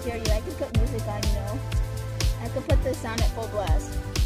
hear you. I could put music on, you know. I could put the sound at full blast.